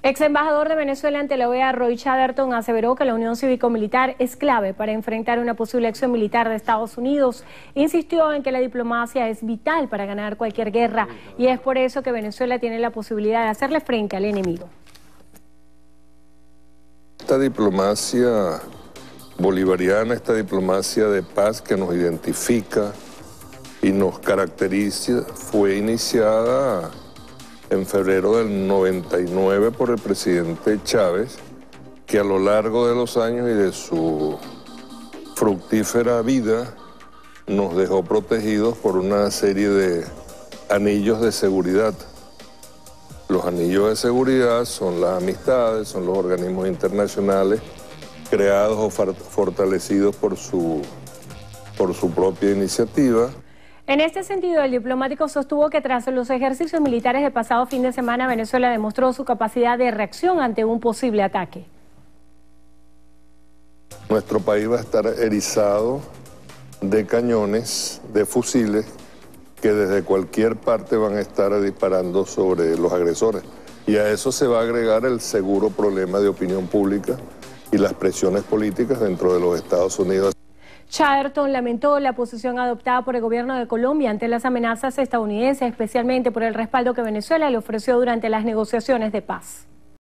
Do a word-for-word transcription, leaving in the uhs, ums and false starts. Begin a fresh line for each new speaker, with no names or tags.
Ex embajador de Venezuela ante la O E A, Roy Chatterton, aseveró que la unión cívico-militar es clave para enfrentar una posible acción militar de Estados Unidos. Insistió en que la diplomacia es vital para ganar cualquier guerra y es por eso que Venezuela tiene la posibilidad de hacerle frente al enemigo.
Esta diplomacia bolivariana, esta diplomacia de paz que nos identifica y nos caracteriza, fue iniciada en febrero del noventa y nueve por el presidente Chávez, que a lo largo de los años y de su fructífera vida nos dejó protegidos por una serie de anillos de seguridad. Los anillos de seguridad son las amistades, son los organismos internacionales creados o fortalecidos por su, por su propia iniciativa.
En este sentido, el diplomático sostuvo que tras los ejercicios militares del pasado fin de semana, Venezuela demostró su capacidad de reacción ante un posible ataque.
Nuestro país va a estar erizado de cañones, de fusiles, que desde cualquier parte van a estar disparando sobre los agresores. Y a eso se va a agregar el seguro problema de opinión pública y las presiones políticas dentro de los Estados Unidos.
Chatterton lamentó la posición adoptada por el gobierno de Colombia ante las amenazas estadounidenses, especialmente por el respaldo que Venezuela le ofreció durante las negociaciones de paz.